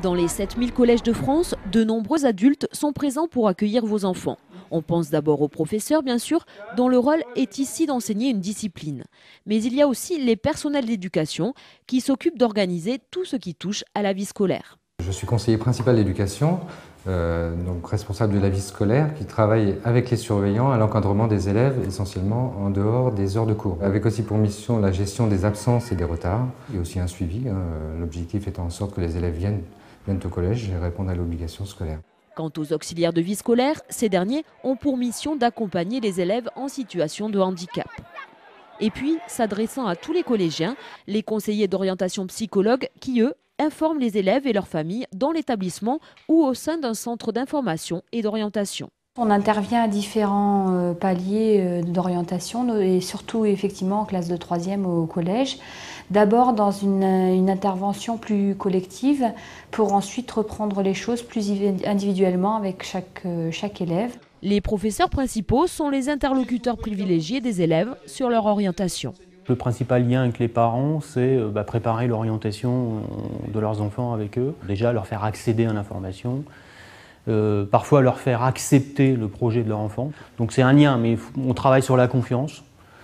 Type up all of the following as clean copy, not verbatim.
Dans les 7000 collèges de France, de nombreux adultes sont présents pour accueillir vos enfants. On pense d'abord aux professeurs, bien sûr, dont le rôle est ici d'enseigner une discipline. Mais il y a aussi les personnels d'éducation qui s'occupent d'organiser tout ce qui touche à la vie scolaire. Je suis conseiller principal d'éducation, donc responsable de la vie scolaire, qui travaille avec les surveillants à l'encadrement des élèves, essentiellement en dehors des heures de cours. Avec aussi pour mission la gestion des absences et des retards, et aussi un suivi, l'objectif étant en sorte que les élèves viennent au collège et répondent à l'obligation scolaire. Quant aux auxiliaires de vie scolaire, ces derniers ont pour mission d'accompagner les élèves en situation de handicap. Et puis, s'adressant à tous les collégiens, les conseillers d'orientation psychologues qui, eux, informent les élèves et leurs familles dans l'établissement ou au sein d'un centre d'information et d'orientation. On intervient à différents paliers d'orientation et surtout effectivement en classe de 3e au collège. D'abord dans une intervention plus collective pour ensuite reprendre les choses plus individuellement avec chaque élève. Les professeurs principaux sont les interlocuteurs privilégiés des élèves sur leur orientation. Le principal lien avec les parents, c'est préparer l'orientation de leurs enfants avec eux. Déjà leur faire accéder à l'information. Parfois leur faire accepter le projet de leur enfant. Donc c'est un lien, mais on travaille sur la confiance.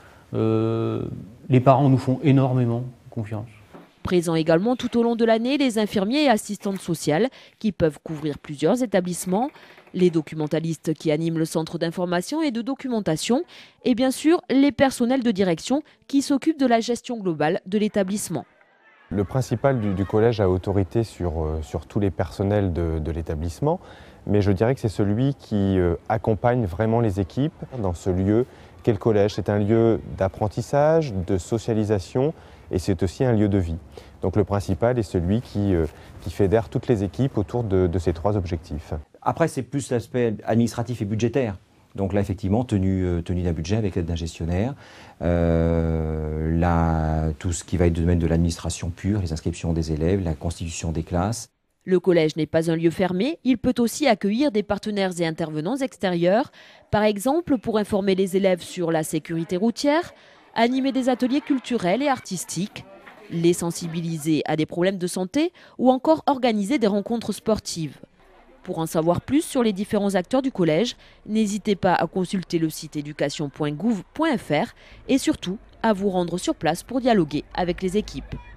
Les parents nous font énormément confiance. Présents également tout au long de l'année, les infirmiers et assistantes sociales qui peuvent couvrir plusieurs établissements, les documentalistes qui animent le centre d'information et de documentation et bien sûr les personnels de direction qui s'occupent de la gestion globale de l'établissement. Le principal du collège a autorité sur tous les personnels de l'établissement, mais je dirais que c'est celui qui accompagne vraiment les équipes dans ce lieu qu'est le collège. C'est un lieu d'apprentissage, de socialisation et c'est aussi un lieu de vie. Donc le principal est celui qui fédère toutes les équipes autour de ces trois objectifs. Après, c'est plus l'aspect administratif et budgétaire. Donc là, effectivement, tenue d'un budget avec l'aide d'un gestionnaire, tout ce qui va être du domaine de l'administration pure, les inscriptions des élèves, la constitution des classes. Le collège n'est pas un lieu fermé, il peut aussi accueillir des partenaires et intervenants extérieurs, par exemple pour informer les élèves sur la sécurité routière, animer des ateliers culturels et artistiques, les sensibiliser à des problèmes de santé ou encore organiser des rencontres sportives. Pour en savoir plus sur les différents acteurs du collège, n'hésitez pas à consulter le site éducation.gouv.fr et surtout à vous rendre sur place pour dialoguer avec les équipes.